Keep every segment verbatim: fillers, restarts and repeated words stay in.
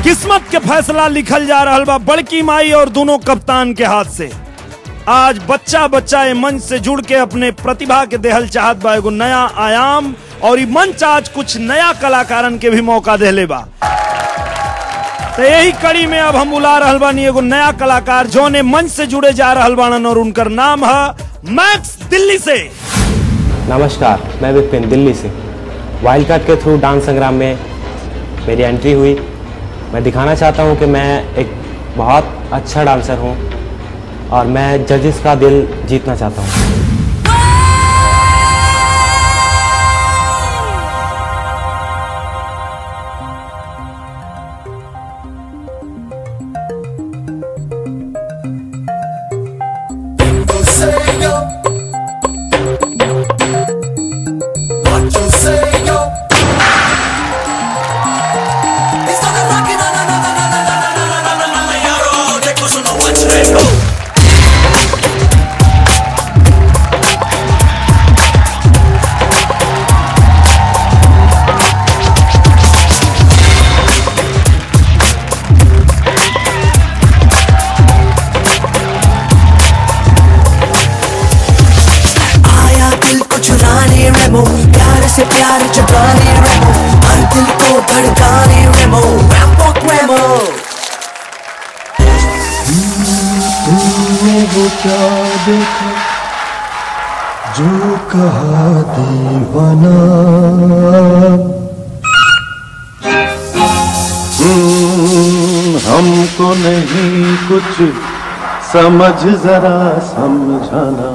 किस्मत के फैसला लिखल जा रहा बा बड़की माई और दोनों कप्तान के हाथ से। आज बच्चा बच्चा ये मंच से जुड़ के अपने प्रतिभा के देहल चाहत बा एगो नया आयाम, और ये मंच आज कुछ नया कलाकारन के भी मौका देले बा। तो यही कड़ी में अब हम बुला रहल बानी एगो नया कलाकार जो ने मंच से जुड़े जा रहल बानन, और उनकर नाम है मैक्स, दिल्ली से। नमस्कार, मैं विपिन, दिल्ली से। वाइल्ड कार्ड के थ्रू डांस संग्राम में मेरी एंट्री हुई। मैं दिखाना चाहता हूं कि मैं एक बहुत अच्छा डांसर हूं और मैं जजेस का दिल जीतना चाहता हूं। प्यार से प्यार जगाने रेमो, हर दिल को धड़काने रेमो, रैम्बो रेमो। तुमने वो क्या देखा जो कहा दीवाना, हमको नहीं कुछ समझ जरा समझाना।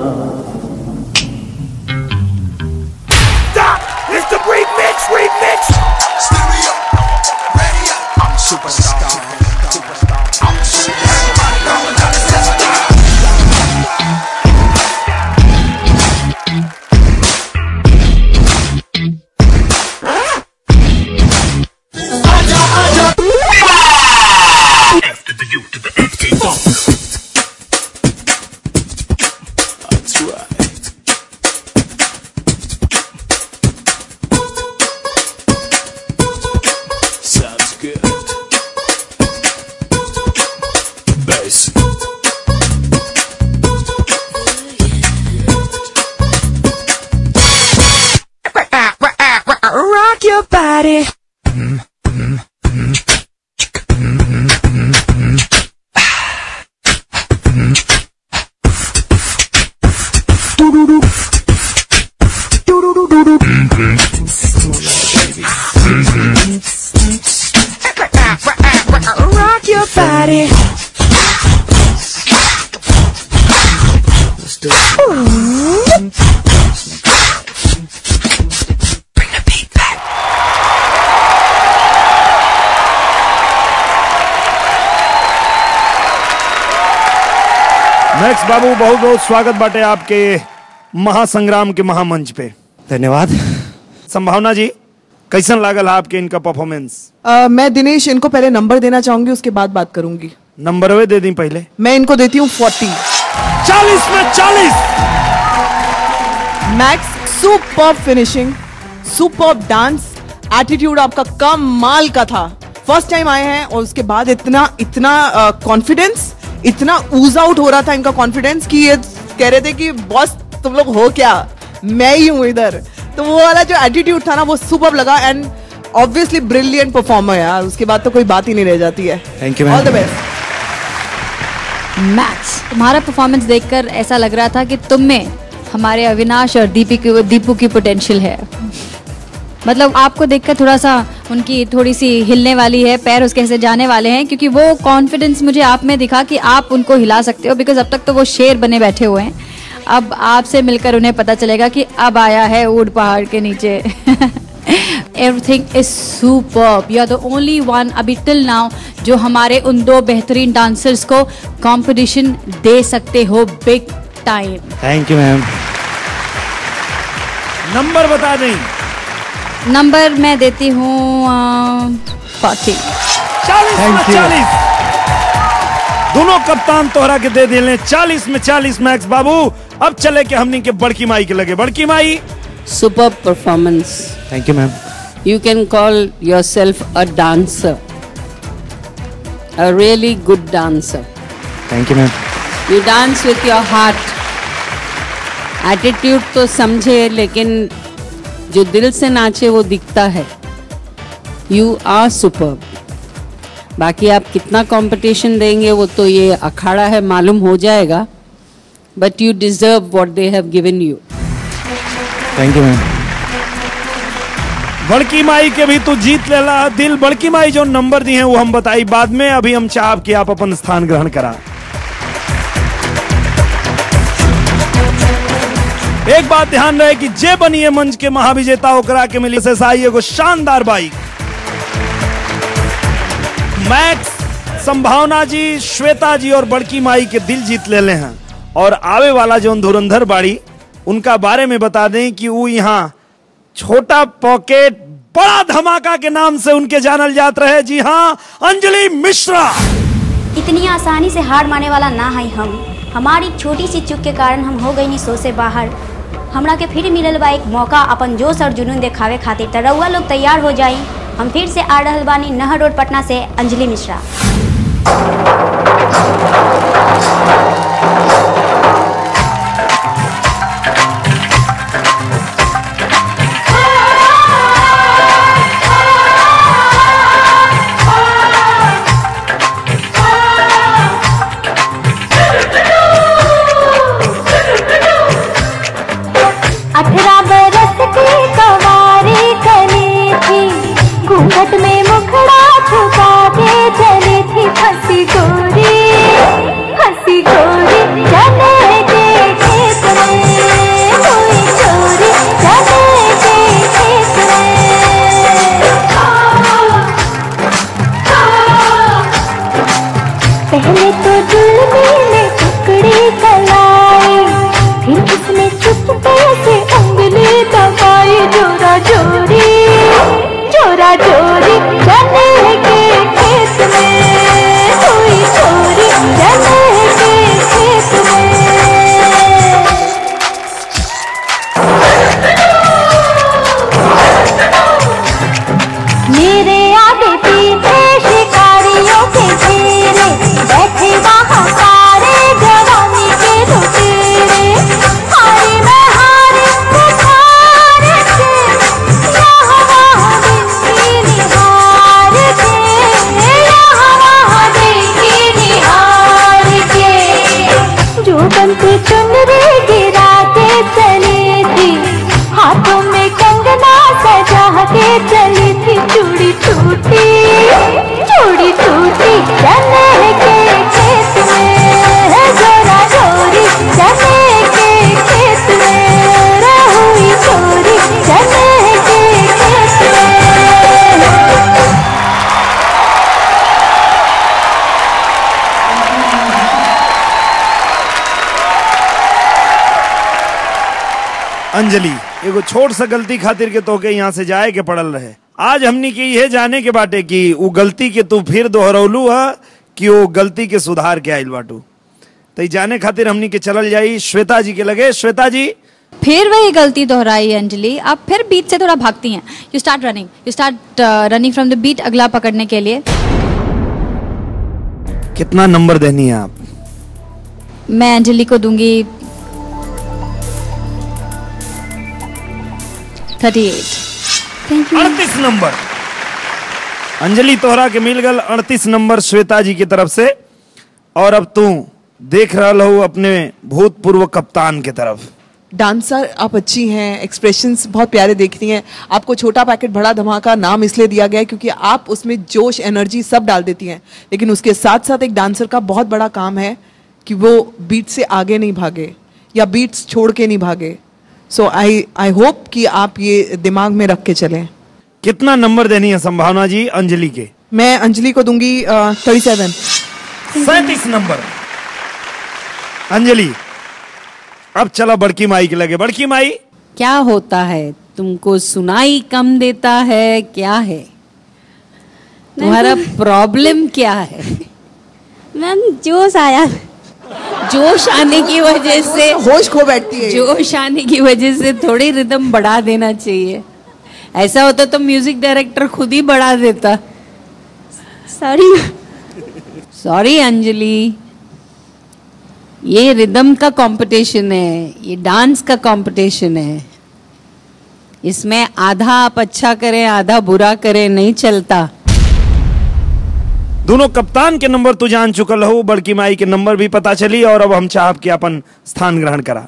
Rock your body. Rock your body. Let's do it. Max बाबू, बहुत बहुत स्वागत बाटे आपके महासंग्राम के महामंच पे। धन्यवाद। संभावना जी, कैसन लागल आपके इनका परफॉर्मेंस? uh, मैं दिनेश इनको पहले नंबर देना चाहूंगी, उसके बाद बात करूंगी। नंबर वे दे दी पहले। मैं इनको देती हूँ फोर्टी। चालीस में चालीस। Max, super finishing, super dance, attitude आपका कमाल का था। फर्स्ट टाइम आए हैं और उसके बाद इतना इतना कॉन्फिडेंस, uh, इतना ऊज आउट हो रहा था इनका कॉन्फिडेंस कि ये कह रहे थे कि बॉस तुम लोग हो क्या, मैं ही हूं इधर। तो वो वाला जो एटीट्यूड था ना, वो सुपर लगा। एंड ऑब्वियसली ब्रिलियंट परफॉर्मर यार, उसके बाद तो कोई बात ही नहीं रह जाती है। Thank you, all the best. Max, तुम्हारा परफॉर्मेंस देखकर ऐसा लग रहा था कि तुम में हमारे अविनाश और दीपी की दीपू की पोटेंशियल है। मतलब आपको देखकर थोड़ा सा उनकी थोड़ी सी हिलने वाली है, पैर उसके ऐसे जाने वाले हैं, क्योंकि वो कॉन्फिडेंस मुझे आप में दिखा कि आप उनको हिला सकते हो। बिकॉज अब तक तो वो शेर बने बैठे हुए हैं, अब आपसे मिलकर उन्हें पता चलेगा कि अब आया है ऊंट पहाड़ के नीचे। Everything is superb. You are the only one अभी टिल नाउ जो हमारे उन दो बेहतरीन डांसर्स को कंपटीशन दे सकते हो big time. Thank you ma'am. Number बता दें। नंबर मैं देती हूँ फोर्टी। चालीस में चालीस। दोनों कप्तान तोहरा के दे दिले चालीस में चालीस। मैक्स बाबू, अब चले के हमनी के बड़की माई के लगे। बड़की माई, super performance. Thank you ma'am. You can call yourself a dancer. a really good dancer. Thank you ma'am. You dance with your heart. Attitude तो समझे, लेकिन जो दिल से नाचे वो दिखता है. You are superb. बाकी आप कितना कंपटीशन देंगे वो तो ये अखाड़ा है, मालूम हो जाएगा. But you deserve what they have given you. Thank you ma'am. बड़की माई के भी तू जीत लेला दिल। बड़की माई जो नंबर दी हैं वो हम बताई बाद में। अभी हम चाहब कि आप अपन स्थान ग्रहण करा। एक बात ध्यान रहे कि जे बनिए मंच के महाविजेता ओकरा के मिली से साई एगो शानदार बाइक। मैक्स, संभावना जी, श्वेता जी और बड़की माई के दिल जीत ले ले हैं। और आवे वाला जो धुरंधर बाड़ी उनका बारे में बता दें कि वो यहाँ छोटा पॉकेट बड़ा धमाका के नाम से उनके जानल जात रहे। जी हाँ, अंजलि मिश्रा। इतनी आसानी से हार माने वाला ना है हम। हमारी छोटी सी चूक के कारण हम हो गई नी सो से बाहर। हमरा के फिर मिलल बा एक मौका अपन जोश और जुनून दिखावे खातिर। त रउआ लोग तैयार हो जाई। हम फिर से आ रहल बानी नहर रोड पटना से अंजलि मिश्रा। अठारह बरस की कवारी कली थी, घूंघट में मुखड़ा छुपा के चली थी। हंसी गोरी हंसी गोरी चले के खेत में, कोई चोरी चले के खेत में। पहले तो जुल्मी में टुकड़ी कलाई, फिर उसने चुपके से उंगली दबाई। जोरा जोरी जोरा जोरी चले के खेत में, कोई चोरी चले के खेत में। मेरे आगे पीछे शिकारियों के घेरे, बैठे वहाँ सारे जवानी के लुटेरे। हारी मैं हारी बुखार के, यहाँ वहाँ देखी निहार के, यहाँ वहाँ देखी निहार के। जो बनती चुनरी गिरा के चली थी, हाथों में कंगना सजा के चली थी। चूड़ी टूटी चूड़ी टूटी चले के खेत में, जोरा जोरी चले के खेत में, रहुई चोरी चले के खेत में। अंजलि, एगो छोट सा गलती खातिर के तोके यहाँ से जाए के पड़ल रहे। आज हमनी के यह जाने के बाटे कि वो गलती के तू फिर दोहरौलू है कि वो गलती के सुधार के आइल बाटू। तो जाने खातिर हमनी के चलल जाई श्वेता जी के लगे। श्वेता जी, फिर वही गलती दोहराई अंजलि। आप फिर बीट से थोड़ा भागती हैं। You start running you start running from the beat, अगला पकड़ने के लिए। कितना नंबर देनी है आप? मैं अंजलि को दूंगी थर्टी एट। Thank you. अड़तीस नंबर अंजलि तोहरा के मिल गल। अड़तीस नंबर श्वेता जी की तरफ से। और अब तू देख रहा हो अपने भूतपूर्व कप्तान की तरफ। डांसर आप अच्छी हैं, एक्सप्रेशंस बहुत प्यारे देख रही हैं। आपको छोटा पैकेट बड़ा धमाका नाम इसलिए दिया गया है क्योंकि आप उसमें जोश, एनर्जी सब डाल देती हैं। लेकिन उसके साथ साथ एक डांसर का बहुत बड़ा काम है कि वो बीट से आगे नहीं भागे या बीट्स छोड़ के नहीं भागे। सो आई आई होप कि आप ये दिमाग में रख के चलें। कितना नंबर देनी है संभावना जी अंजलि के? मैं अंजलि को दूंगी थर्टी सेवन। सैंतीस नंबर। अंजलि, अब चला बड़की माई के लगे। बड़की माई, क्या होता है? तुमको सुनाई कम देता है? क्या है तुम्हारा प्रॉब्लम? क्या है मैम? जोश आया। जोश आने की वजह से होश खो बैठती है। जोश आने की वजह से थोड़ी रिदम बढ़ा देना चाहिए। ऐसा होता तो म्यूजिक डायरेक्टर खुद ही बढ़ा देता। सॉरी। सॉरी अंजलि, ये रिदम का कंपटीशन है, ये डांस का कंपटीशन है। इसमें आधा आप अच्छा करें आधा बुरा करें नहीं चलता। दोनों कप्तान के नंबर तू जान चुकल हो, बड़की माई के नंबर भी पता चली और अब हम चाहब कि अपन स्थान ग्रहण करा।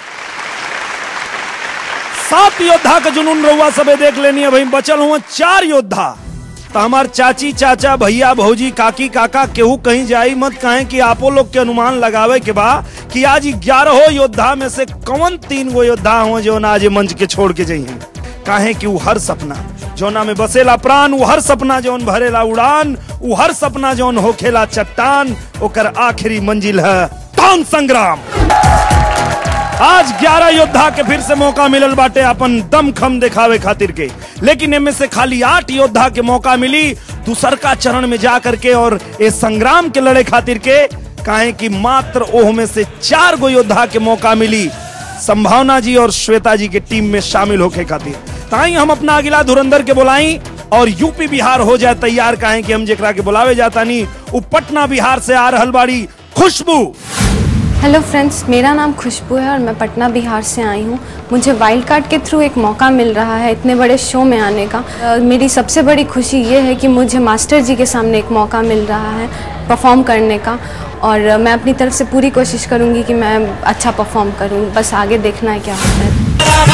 सात योद्धा का जुनून रहुआ सबे देख लेनी है भाई, बचल हुआ चार योद्धा। तो हमार चाची चाचा भैया भौजी काकी काका केहू कहीं जाई मत, कहें कि आपो लोग के अनुमान लगावे के बा कि आज ग्यारह योद्धा में से कौन तीन गो योद्धा हो जो ना आज मंच के छोड़ के जाइए। काहे कि वो हर सपना जोना में बसेला प्राण, वो हर सपना जौन भरेला उड़ान, वो हर सपना जौन होखेला चट्टान, ओकर आखिरी मंजिल है डांस संग्राम। आज ग्यारह योद्धा के फिर से मौका मिलल बाटे अपन दमखम दिखावे खातिर के, लेकिन इनमें से खाली आठ योद्धा के मौका मिली दूसर का चरण में जा करके और इस संग्राम के लड़े खातिर के। काहे कि मात्र ओह में से चार गो योद्धा के मौका मिली संभावना जी और श्वेता जी के टीम में शामिल होके खातिर। ताई हम अपना अगला धुरंधर के बुलाई और यूपी बिहार हो जाए तैयार। काहे कि हम जेकरा के बुलावे जाता नहीं वो पटना बिहार से आ रहल बाड़ी खुशबू। हेलो फ्रेंड्स, मेरा नाम खुशबू है और मैं पटना बिहार से आई हूँ। मुझे वाइल्ड कार्ड के थ्रू एक मौका मिल रहा है इतने बड़े शो में आने का। uh, मेरी सबसे बड़ी खुशी ये है कि मुझे मास्टर जी के सामने एक मौका मिल रहा है परफॉर्म करने का, और uh, मैं अपनी तरफ से पूरी कोशिश करूँगी कि मैं अच्छा परफॉर्म करूँ। बस आगे देखना है क्या होता है।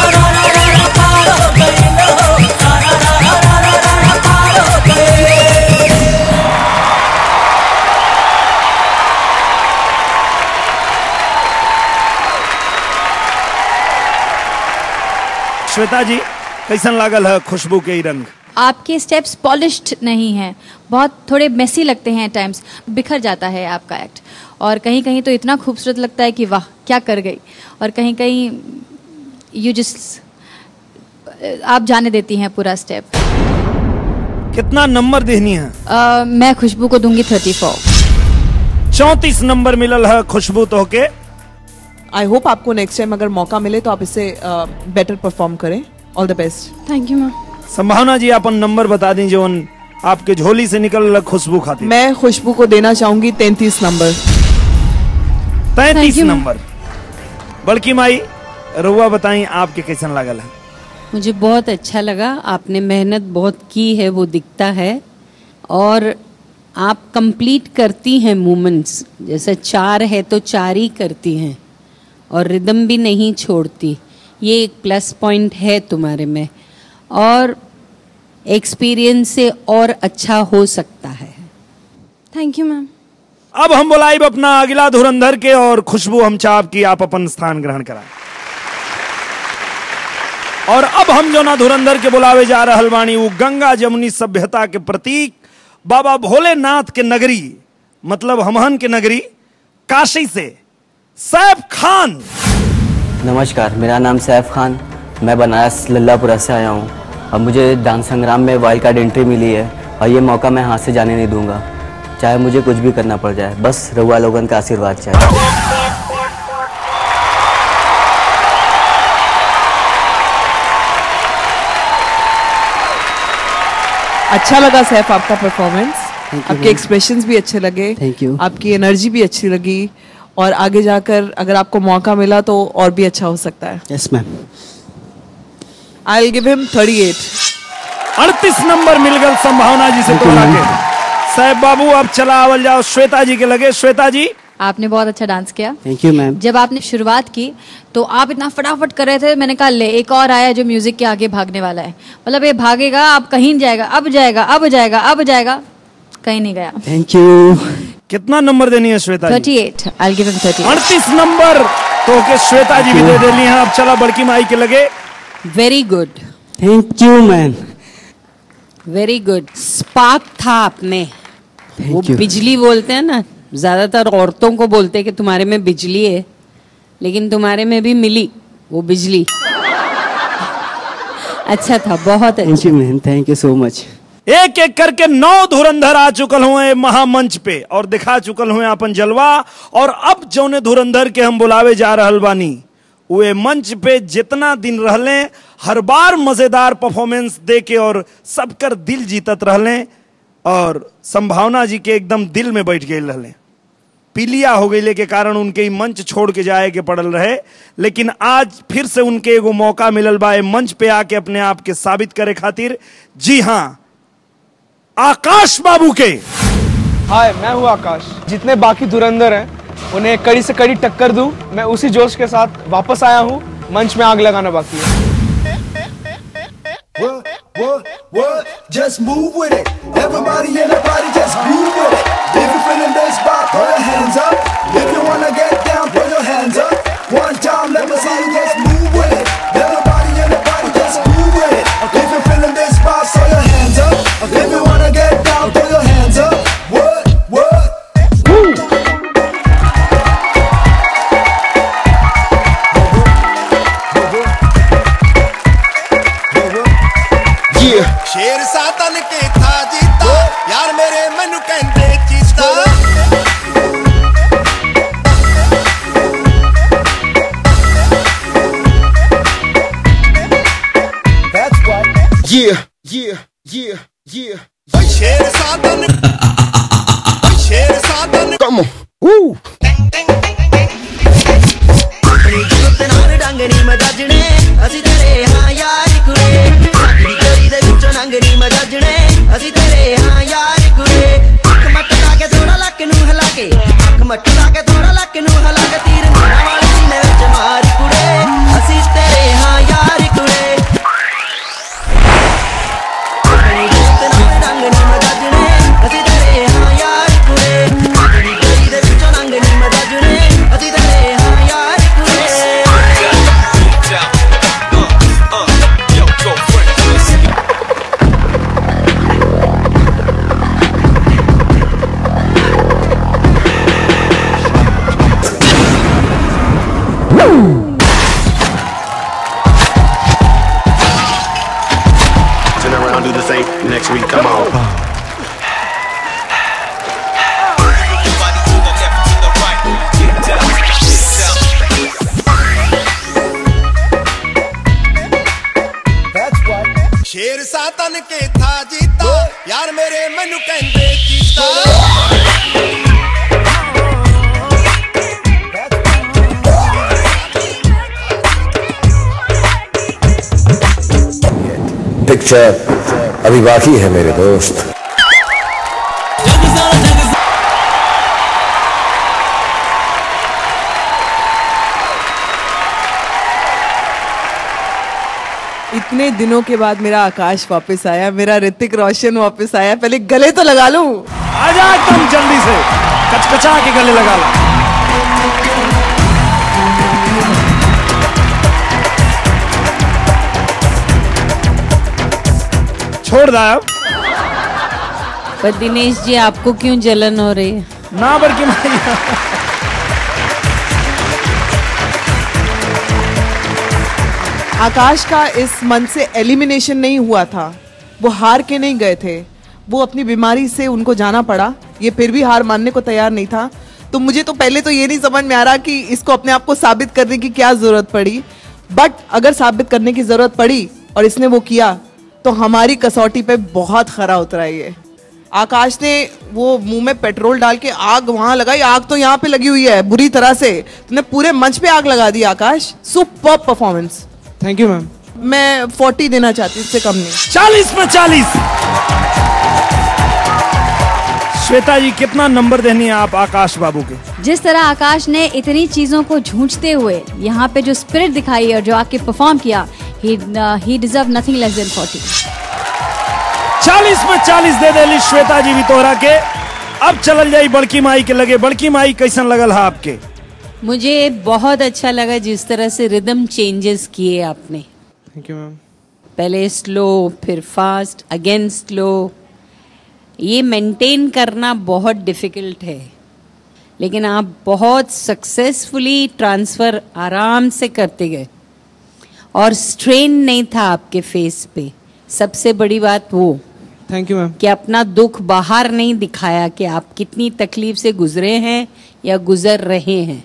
श्वेता जी कैसन लागल है खुशबू के ही रंग? आपके स्टेप्स पॉलिश्ड नहीं हैं, बहुत थोड़े मेसी लगते हैं, टाइम्स बिखर जाता है आपका एक्ट, और कहीं कहीं तो इतना खूबसूरत लगता है कि वाह क्या कर गई, और कहीं कहीं यू जस्ट आप जाने देती हैं पूरा स्टेप। कितना नंबर देनी है? uh, मैं खुशबू को दूंगी थर्टी फोर। चौंतीस नंबर मिलल है खुशबू तो के। आई होप आपको नेक्स्ट टाइम अगर मौका मिले तो आप इससे बेटर परफॉर्म करें। All the best. Thank you ma'am. Sambhavna ji upon number बता दी जो आपके झोली से निकल खुशबू खाती। मैं खुशबू को देना चाहूंगी तैंतीस नंबर। तैंतीस नंबर। बड़की माई रुआ बताई आपके कैसन लागल है? मुझे बहुत अच्छा लगा, आपने मेहनत बहुत की है वो दिखता है, और आप कंप्लीट करती हैं मूवमेंट्स, जैसे चार है तो चार ही करती हैं और रिदम भी नहीं छोड़ती। ये एक प्लस पॉइंट है तुम्हारे में, और एक्सपीरियंस से और अच्छा हो सकता है। Thank you ma'am. अब हम बुलाई अपना अगला धुरंधर के, और खुशबू हम चाप की आप अपन स्थान ग्रहण कराएं। और अब हम जो ना धुरंधर के बुलावे जा रहल बानी वो गंगा जमुनी सभ्यता के प्रतीक बाबा भोलेनाथ के नगरी, मतलब हमहन के नगरी काशी से सैफ खान। नमस्कार, मेरा नाम सैफ खान, मैं बनारस लल्लापुरा से आया हूँ। अब मुझे डांस संग्राम में वाइल्ड कार्ड एंट्री मिली है और ये मौका मैं हाथ से जाने नहीं दूंगा, चाहे मुझे कुछ भी करना पड़ जाए। बस रउआ लोगन का आशीर्वाद चाहिए। अच्छा लगा सैफ आपका परफॉर्मेंस, आपके एक्सप्रेशंस भी अच्छे लगे, थैंक यू। आपकी एनर्जी भी अच्छी लगी, और आगे जाकर अगर आपको मौका मिला तो और भी अच्छा हो सकता है। Yes ma'am. I will give him thirty eight. अड़तीस नंबर मिल गए संभावना जी से तोड़ा के। सैफ बाबू अब चला आवल जाओ श्वेता जी के लगे। श्वेता जी आपने बहुत अच्छा डांस किया। Thank you ma'am. जब आपने शुरुआत की तो आप इतना फटाफट कर रहे थे, मैंने कहा ले एक और आया जो म्यूजिक के आगे भागने वाला है, मतलब ये भागेगा अब कहीं जाएगा, अब जाएगा अब जाएगा अब जाएगा, कहीं नहीं गया। Thank you. कितना नंबर देनी है Shweta ji? Thirty eight. I will give him thirty eight. अड़तीस नंबर तो के श्वेता जी भी दे देनी है। अब चला बड़की माई के लगे। Very good. Thank you ma'am. Very good. Spark था आप में, वो बिजली बोलते हैं ना, ज्यादातर औरतों को बोलते हैं कि तुम्हारे में बिजली है, लेकिन तुम्हारे में भी मिली वो बिजली। अच्छा था, बहुत अच्छा। Thank you ma'am, thank you so much. एक एक करके नौ धुरंधर आ चुकल हुए महामंच पे और दिखा चुकल हुए अपन जलवा, और अब जौने धुरंधर के हम बुलावे जा रहल बानी वे मंच पे जितना दिन रहले हर बार मजेदार परफॉर्मेंस दे के और सबकर दिल जीतत रहले। और संभावना जी के एकदम दिल में बैठ गए रहले। पीलिया हो गई के कारण उनके मंच छोड़ के जाए के पड़ल रहे, लेकिन आज फिर से उनके एगो मौका मिलल बा मंच पे आके अपने आप के साबित करे खातिर। जी हाँ, आकाश बाबू के। हाय, मैं हूँ आकाश। जितने बाकी धुरंधर हैं उन्हें कड़ी से कड़ी टक्कर दूं, मैं उसी जोश के साथ वापस आया हूँ। मंच में आग लगाना बाकी है। What, what, what? Just move with it. Everybody in the party, just move with it. If you're feeling this vibe, throw your hands up. If you wanna get down, throw your hands up. One time, let me see you just move with it. Everybody in the party, just move with it. If you're feeling this vibe, throw your hands up. If you wanna get down, throw your hands up. What, what? Woo! शेर सातन के था जीता यार मेरे मनु कहते चीता। That's what. Yeah, yeah, yeah, yeah. ओए शेर सातन, ओए शेर सातन। Come on. Woo. अपनी जुगत नाल डंगरी मजाजने ਅਸੀਂ ਤੇਰੇ ਹਾਂ ਯਾਰ ਕੁੜੇ ਸਾਡੀ ਗਲੀ ਦੇ ਵਿੱਚੋਂ ਨੰਗਰੀ ਮਜਾਜਣੇ ਅਸੀਂ ਤੇਰੇ ਹਾਂ ਯਾਰ ਕੁੜੇ ਅੱਖ ਮੱਟ ਲਾ ਕੇ ਥੋੜਾ ਲੱਕ ਨੂੰ ਹਿਲਾ ਕੇ ਅੱਖ ਮੱਟ ਲਾ ਕੇ ਥੋੜਾ ਲੱਕ ਨੂੰ ਹਿਲਾ ਕੇ ਤੀਰ ਮਾਰਨ ਵਾਲੀ ਸੀਨੇ ਵਿੱਚ ਮਾਰ ਕੁੜੇ ਅਸੀਂ ਤੇਰੇ ਹਾਂ ਯਾਰ ਕੁੜੇ ਆਪਣੀ ਜੁਗਤ ਨਾਲ ਡੰਗਰੀ ਮਜਾਜਣੇ ਅਸੀਂ ਤੇਰੇ ਹਾਂ ਯਾਰ ਕੁੜੇ ਸਾਡੀ ਗਲੀ ਦੇ ਵਿੱਚੋਂ ਨੰਗਰੀ ਮਜਾਜਣੇ ਅਸੀਂ ਤੇਰੇ ਹਾਂ ਯਾਰ ਕੁੜੇ। Turn around, do the same. Next week, come on. शेर सातन के था जीता यार मेरे मनु कहते चीता। पिक्चर अभी बाकी है मेरे दोस्त। इतने दिनों के बाद मेरा आकाश वापस आया, मेरा ऋतिक रोशन वापस आया। पहले गले तो लगा लूं। आजा एकदम जल्दी से कचकचा के गले लगा लो। छोड़ दा अब। पर दिनेश जी आपको क्यों जलन हो रही है? ना बल्कि आकाश का इस मंच से एलिमिनेशन नहीं हुआ था, वो हार के नहीं गए थे, वो अपनी बीमारी से उनको जाना पड़ा। ये फिर भी हार मानने को तैयार नहीं था। तो मुझे तो पहले तो ये नहीं समझ में आ रहा कि इसको अपने आप को साबित करने की क्या जरूरत पड़ी, बट अगर साबित करने की जरूरत पड़ी और इसने वो किया तो हमारी कसौटी पे बहुत खरा उतरा ये। आकाश ने वो मुंह में पेट्रोल डाल के आग वहां लगाई, आग तो यहाँ पे लगी हुई है बुरी तरह से, तुमने पूरे मंच पे आग लगा दी Akash. Super performance. Thank you ma'am. मैं फोर्टी देना चाहती हूँ, इससे कम नहीं। चालीस में चालीस। श्वेता जी कितना नंबर देनी है आप आकाश बाबू के? जिस तरह आकाश ने इतनी चीजों को झूठते हुए यहाँ पे जो स्पिरिट दिखाई और जो आके परफॉर्म किया, he he deserve nothing less than forty। चालीस में चालीस दे देली श्वेता जी भी तोहरा के। अब चल जाई बड़की माई के लगे। बड़की माई कैसन लगल है आपके? मुझे बहुत अच्छा लगा जिस तरह से रिदम चेंजेस किए आपने। Thank you ma'am. पहले स्लो, फिर फास्ट, अगेन स्लो। ये मेंटेन करना बहुत डिफिकल्ट है, लेकिन आप बहुत सक्सेसफुली ट्रांसफर आराम से करते गए और स्ट्रेन नहीं था आपके फेस पे। सबसे बड़ी बात वो, थैंक यू मैम, कि अपना दुख बाहर नहीं दिखाया कि आप कितनी तकलीफ से गुजरे हैं या गुजर रहे हैं।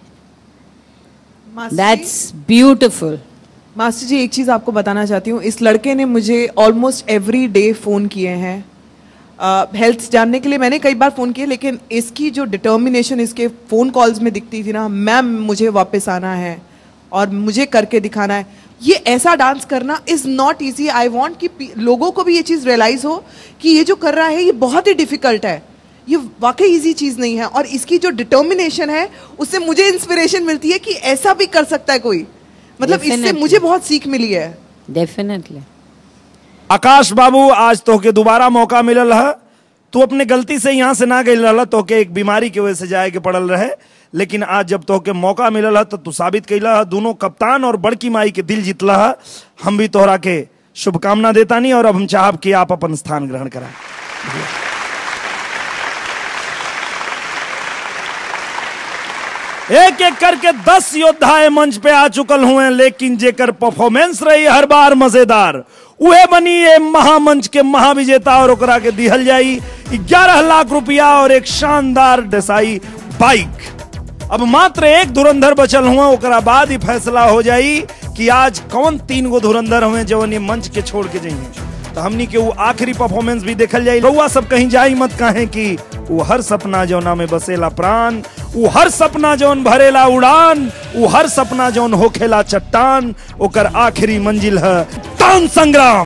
That's beautiful. मास्टर जी एक चीज आपको बताना चाहती हूँ, इस लड़के ने मुझे ऑलमोस्ट एवरी डे फोन किए हैं, हेल्थ जानने के लिए मैंने कई बार फ़ोन किया, लेकिन इसकी जो डिटर्मिनेशन इसके फ़ोन कॉल्स में दिखती थी ना, मैम मुझे वापस आना है और मुझे करके दिखाना है। ये ऐसा डांस करना is not easy. I want कि लोगों को भी ये चीज़ रियलाइज़ हो कि ये जो कर रहा है ये बहुत ही डिफ़िकल्ट है, ये वाकई इजी चीज़ नहीं है। और इसकी जो डिटर्मिनेशन है उससे मुझे इंस्पिरेशन मिलती है कि ऐसा भी कर सकता है कोई। मतलब इससे मुझे बहुत सीख मिली है। डेफिनेटली। आकाश बाबू, आज तो के दोबारा मौका मिलल है। तू अपने गलती से यहाँ से ना गई रहा, तो के एक बीमारी की वजह से जाए के पड़ल रहे, लेकिन आज जब तो के मौका मिलल है तो तू साबित कैला है, दोनों कप्तान और बड़की माई के दिल जीतला है। हम भी तोहरा के शुभकामना देता नहीं, और अब हम चाहब कि आप अपन स्थान ग्रहण कराएं। एक एक करके दस योद्धा मंच पे आ चुकल हुए, लेकिन जेकर परफॉर्मेंस रही हर बार मजेदार, उहे बनी ये महामंच के महाविजेता, और ओकरा के दिहल जाई ग्यारह लाख रुपया और एक शानदार देसाई बाइक। अब मात्र एक धुरंधर बचल हुआ, ओकरा बाद ही फैसला हो जाई कि आज कौन तीन गो धुरंधर हुए जो ये मंच के छोड़ के जाइए। तो हमनी के वो आखिरी परफॉर्मेंस भी देखल जाई। रउआ सब कहीं जाई मत, कहें कि वो हर सपना जौना में बसेला प्राण, वो हर सपना जौन भरेला उड़ान, वो हर सपना जौन होखेला चट्टान, ओकर आखिरी मंजिल है डांस संग्राम।